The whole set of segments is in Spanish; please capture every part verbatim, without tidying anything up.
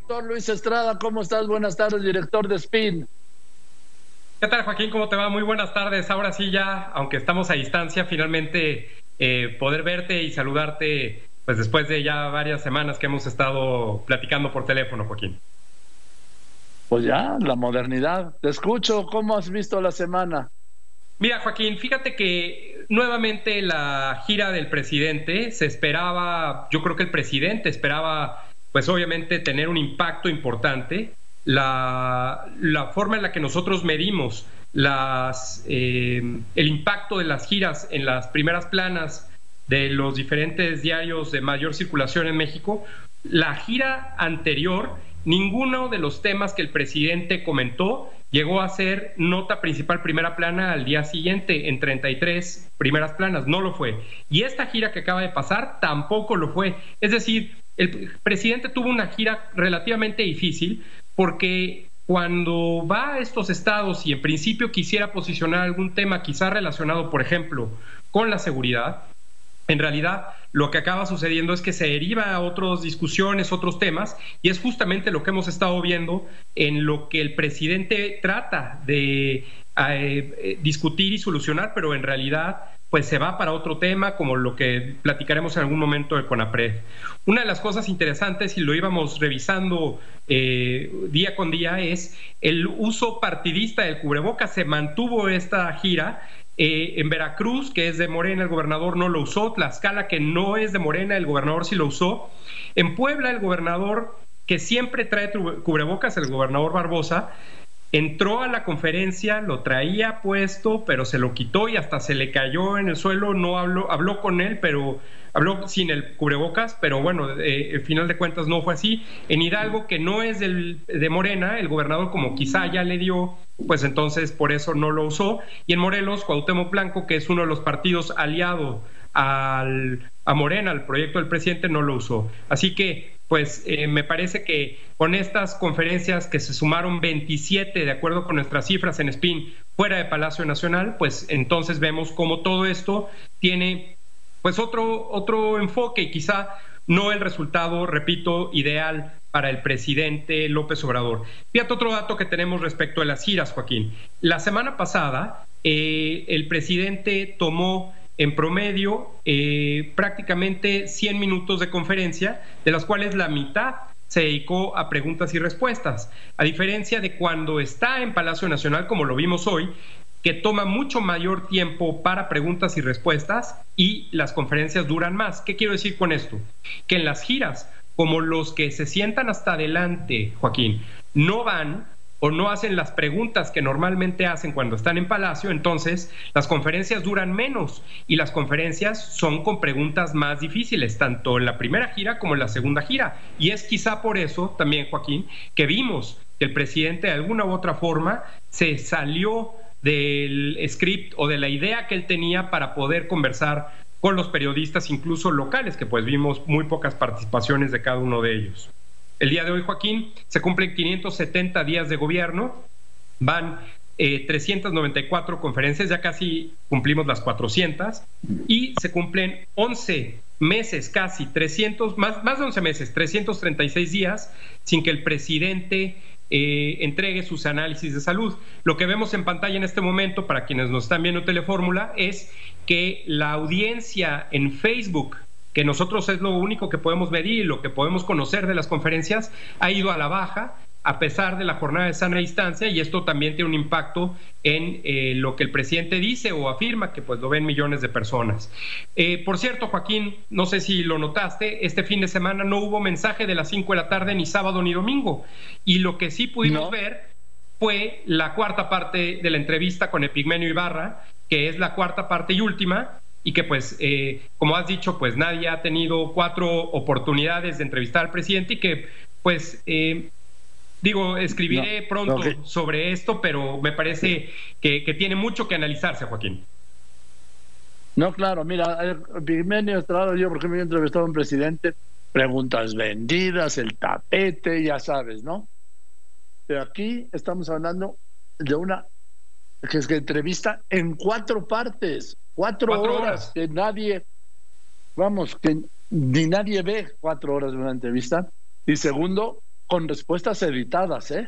Doctor Luis Estrada, ¿cómo estás? Buenas tardes, director de Spin. ¿Qué tal, Joaquín? ¿Cómo te va? Muy buenas tardes. Ahora sí ya, aunque estamos a distancia, finalmente eh, poder verte y saludarte, pues después de ya varias semanas que hemos estado platicando por teléfono, Joaquín. Pues ya, la modernidad. Te escucho, ¿cómo has visto la semana? Mira, Joaquín, fíjate que nuevamente la gira del presidente se esperaba, yo creo que el presidente esperaba, pues obviamente tener un impacto importante. La, la forma en la que nosotros medimos las, eh, el impacto de las giras en las primeras planas de los diferentes diarios de mayor circulación en México, la gira anterior, ninguno de los temas que el presidente comentó llegó a ser nota principal primera plana al día siguiente en treinta y tres primeras planas, no lo fue. Y esta gira que acaba de pasar tampoco lo fue. Es decir, el presidente tuvo una gira relativamente difícil porque cuando va a estos estados y en principio quisiera posicionar algún tema quizá relacionado, por ejemplo, con la seguridad, en realidad lo que acaba sucediendo es que se deriva a otras discusiones, otros temas, y es justamente lo que hemos estado viendo en lo que el presidente trata de eh, discutir y solucionar, pero en realidad pues se va para otro tema, como lo que platicaremos en algún momento de CONAPRED. Una de las cosas interesantes, y lo íbamos revisando eh, día con día, es el uso partidista del cubrebocas. Se mantuvo esta gira. Eh, en Veracruz, que es de Morena, el gobernador no lo usó. Tlaxcala, que no es de Morena, el gobernador sí lo usó. En Puebla, el gobernador, que siempre trae cubrebocas, el gobernador Barbosa, entró a la conferencia, lo traía puesto, pero se lo quitó y hasta se le cayó en el suelo. No habló, habló con él, pero habló sin el cubrebocas, pero bueno, eh, al final de cuentas no fue así. En Hidalgo, que no es del, de Morena, el gobernador como quizá ya le dio, pues entonces por eso no lo usó. Y en Morelos, Cuauhtémoc Blanco, que es uno de los partidos aliados al, a Morena, al proyecto del presidente, no lo usó. Así que pues eh, me parece que con estas conferencias que se sumaron veintisiete, de acuerdo con nuestras cifras en Spin, fuera de Palacio Nacional, pues entonces vemos cómo todo esto tiene pues otro, otro enfoque y quizá no el resultado, repito, ideal para el presidente López Obrador. Fíjate otro dato que tenemos respecto a las giras, Joaquín. La semana pasada eh, el presidente tomó en promedio eh, prácticamente cien minutos de conferencia, de las cuales la mitad se dedicó a preguntas y respuestas, a diferencia de cuando está en Palacio Nacional, como lo vimos hoy, que toma mucho mayor tiempo para preguntas y respuestas y las conferencias duran más. ¿Qué quiero decir con esto? Que en las giras, como los que se sientan hasta adelante, Joaquín, no van o no hacen las preguntas que normalmente hacen cuando están en Palacio, entonces las conferencias duran menos y las conferencias son con preguntas más difíciles, tanto en la primera gira como en la segunda gira. Y es quizá por eso también, Joaquín, que vimos que el presidente de alguna u otra forma se salió del script o de la idea que él tenía para poder conversar con los periodistas, incluso locales, que pues vimos muy pocas participaciones de cada uno de ellos. El día de hoy, Joaquín, se cumplen quinientos setenta días de gobierno, van eh, trescientas noventa y cuatro conferencias, ya casi cumplimos las cuatrocientas, y se cumplen once meses, casi trescientos, más, más de once meses, trescientos treinta y seis días, sin que el presidente eh, entregue sus análisis de salud. Lo que vemos en pantalla en este momento, para quienes nos están viendo en Telefórmula, es que la audiencia en Facebook, que nosotros es lo único que podemos medir y lo que podemos conocer de las conferencias, ha ido a la baja a pesar de la jornada de sana distancia, y esto también tiene un impacto en eh, lo que el presidente dice o afirma, que pues lo ven millones de personas. Eh, por cierto, Joaquín, no sé si lo notaste, este fin de semana no hubo mensaje de las cinco de la tarde, ni sábado ni domingo, y lo que sí pudimos no. ver fue la cuarta parte de la entrevista con Epigmenio Ibarra, que es la cuarta parte y última, y que pues, eh, como has dicho, pues nadie ha tenido cuatro oportunidades de entrevistar al presidente y que pues, eh, digo, escribiré no, pronto okay. sobre esto, pero me parece que, que tiene mucho que analizarse, Joaquín. No, claro, mira, Epigmenio Estrada, yo por ejemplo he entrevistado a un presidente, preguntas vendidas, el tapete, ya sabes, ¿no? Pero aquí estamos hablando de una que es que entrevista en cuatro partes, cuatro, cuatro horas, horas, que nadie, vamos, que ni nadie ve cuatro horas de una entrevista. Y segundo, con respuestas editadas, ¿eh?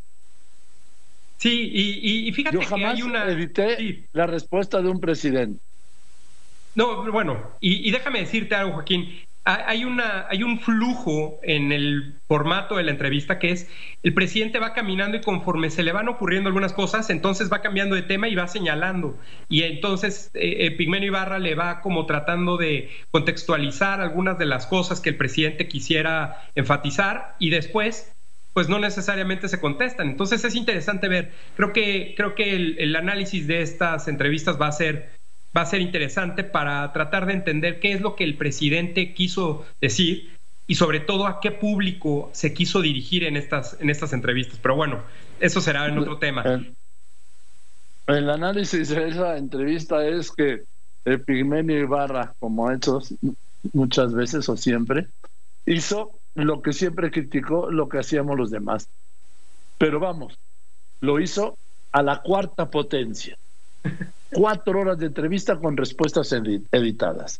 Sí, y, y fíjate Yo jamás que hay una... edité sí. la respuesta de un presidente. No, bueno, y, y déjame decirte algo, Joaquín. Hay, una, hay un flujo en el formato de la entrevista que es el presidente va caminando y conforme se le van ocurriendo algunas cosas, entonces va cambiando de tema y va señalando. Y entonces eh, Epigmenio Ibarra le va como tratando de contextualizar algunas de las cosas que el presidente quisiera enfatizar y después pues no necesariamente se contestan. Entonces es interesante ver. Creo que, creo que el, el análisis de estas entrevistas va a ser... va a ser interesante para tratar de entender qué es lo que el presidente quiso decir y sobre todo a qué público se quiso dirigir en estas, en estas entrevistas. Pero bueno, eso será en otro tema. El, el análisis de esa entrevista es que Epigmenio Ibarra, como ha hecho muchas veces o siempre, hizo lo que siempre criticó lo que hacíamos los demás. Pero vamos, lo hizo a la cuarta potencia. Cuatro horas de entrevista con respuestas editadas.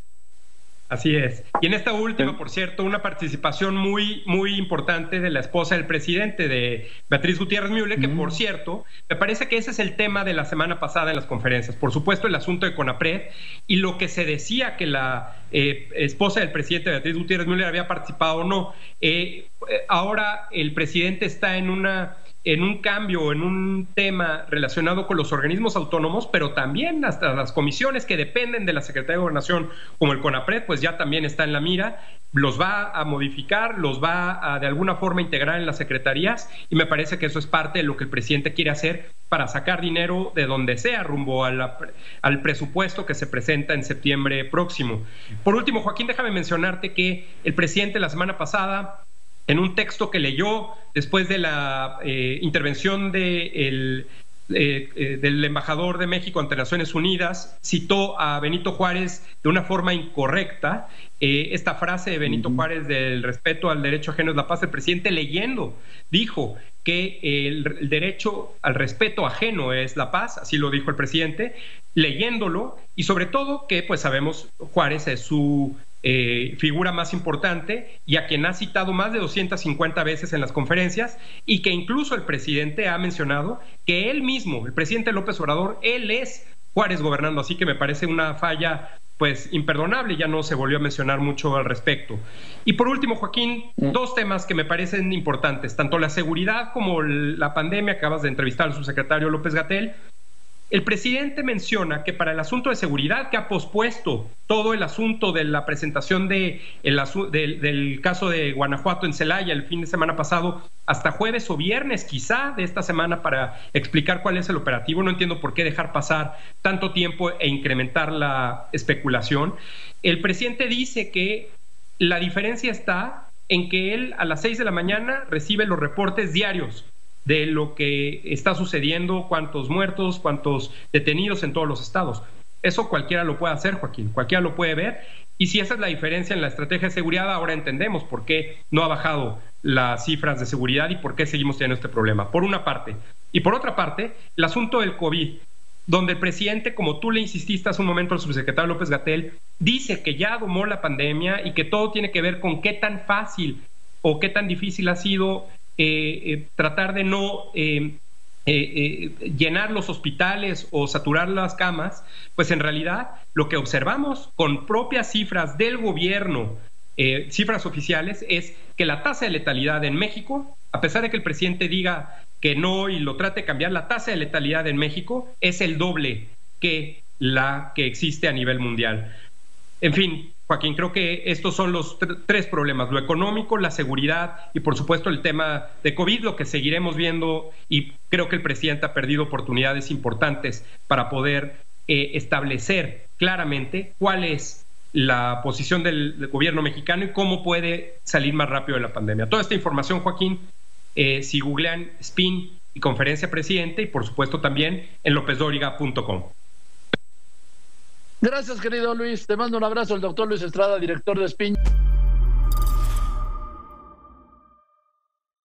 Así es. Y en esta última, por cierto, una participación muy, muy importante de la esposa del presidente, de Beatriz Gutiérrez Müller, que, mm. por cierto, me parece que ese es el tema de la semana pasada en las conferencias. Por supuesto, el asunto de CONAPRED y lo que se decía que la eh, esposa del presidente, Beatriz Gutiérrez Müller, había participado o no. Eh, ahora el presidente está en una... en un cambio, en un tema relacionado con los organismos autónomos, pero también hasta las comisiones que dependen de la Secretaría de Gobernación, como el CONAPRED, pues ya también está en la mira, los va a modificar, los va a de alguna forma integrar en las secretarías, y me parece que eso es parte de lo que el presidente quiere hacer para sacar dinero de donde sea rumbo a la, al presupuesto que se presenta en septiembre próximo. Por último, Joaquín, déjame mencionarte que el presidente la semana pasada, en un texto que leyó después de la eh, intervención de el, eh, eh, del embajador de México ante Naciones Unidas, citó a Benito Juárez de una forma incorrecta. Eh, esta frase de Benito uh-huh. Juárez del respeto al derecho ajeno es la paz, el presidente leyendo dijo que el, el derecho al respeto ajeno es la paz, así lo dijo el presidente, leyéndolo, y sobre todo que pues sabemos Juárez es su Eh, figura más importante y a quien ha citado más de doscientas cincuenta veces en las conferencias, y que incluso el presidente ha mencionado que él mismo, el presidente López Obrador, él es Juárez gobernando, así que me parece una falla pues imperdonable, ya no se volvió a mencionar mucho al respecto. Y por último, Joaquín, dos temas que me parecen importantes, tanto la seguridad como la pandemia. Acabas de entrevistar al subsecretario López-Gatell. El presidente menciona que para el asunto de seguridad, que ha pospuesto todo el asunto de la presentación de el asu- del, del caso de Guanajuato en Celaya el fin de semana pasado, hasta jueves o viernes quizá de esta semana, para explicar cuál es el operativo. No entiendo por qué dejar pasar tanto tiempo e incrementar la especulación. El presidente dice que la diferencia está en que él a las seis de la mañana recibe los reportes diarios de lo que está sucediendo, cuántos muertos, cuántos detenidos en todos los estados. Eso cualquiera lo puede hacer, Joaquín, cualquiera lo puede ver. Y si esa es la diferencia en la estrategia de seguridad, ahora entendemos por qué no ha bajado las cifras de seguridad y por qué seguimos teniendo este problema, por una parte. Y por otra parte, el asunto del COVID, donde el presidente, como tú le insististe hace un momento al subsecretario López-Gatell, dice que ya domó la pandemia y que todo tiene que ver con qué tan fácil o qué tan difícil ha sido Eh, eh, tratar de no eh, eh, eh, llenar los hospitales o saturar las camas. Pues en realidad lo que observamos con propias cifras del gobierno, eh, cifras oficiales, es que la tasa de letalidad en México, a pesar de que el presidente diga que no y lo trate de cambiar, la tasa de letalidad en México es el doble que la que existe a nivel mundial. En fin, Joaquín, creo que estos son los tr- tres problemas: lo económico, la seguridad y por supuesto el tema de COVID, lo que seguiremos viendo, y creo que el presidente ha perdido oportunidades importantes para poder eh, establecer claramente cuál es la posición del, del gobierno mexicano y cómo puede salir más rápido de la pandemia. Toda esta información, Joaquín, eh, si googlean Spin y Conferencia Presidente, y por supuesto también en lopez doriga punto com. Gracias, querido Luis. Te mando un abrazo, el doctor Luis Estrada, director de Spin.